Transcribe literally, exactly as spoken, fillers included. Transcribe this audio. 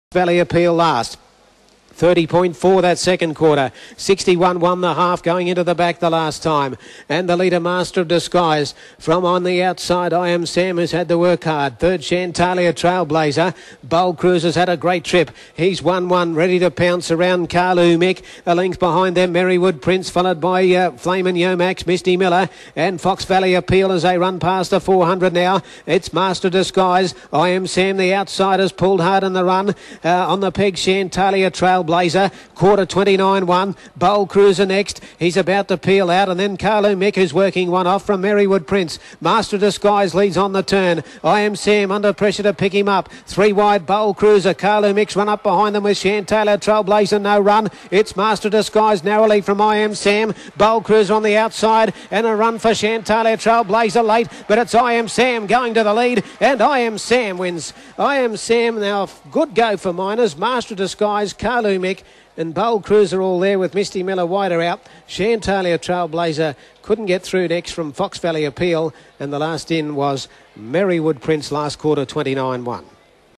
Valley Appeal last. thirty point four that second quarter. sixty-one one the half going into the back the last time. And the leader, Master of Disguise. From on the outside, I Am Sam has had to work hard. Third, Chantalia Trailblazer. Bold Cruiser's had a great trip. He's one one, ready to pounce around Carlu Mick. A length behind them, Merrywood Prince, followed by uh, Flamin' Yomax, Misty Miller, and Fox Valley Appeal as they run past the four hundred now. It's Master of Disguise. I Am Sam, the outsiders, pulled hard in the run. Uh, on the peg, Chantalia Trailblazer. Blazer, quarter twenty-nine one. Bold Cruiser next. He's about to peel out, and then Carlo Mick is working one off from Merrywood Prince. Master of Disguise leads on the turn. I Am Sam under pressure to pick him up. Three wide, Bold Cruiser. Carlo Mick's run up behind them with Chantalia Trailblazer, no run. It's Master of Disguise narrowly from I Am Sam. Bold Cruiser on the outside, and a run for Chantalia Trailblazer late, but it's I Am Sam going to the lead, and I Am Sam wins. I Am Sam now, good go for Miners. Master of Disguise, Carlo Mick and Bold Cruiser all there with Misty Miller wider out. Chantalia Trailblazer couldn't get through next from Fox Valley Appeal, and the last in was Merrywood Prince last quarter twenty-nine one.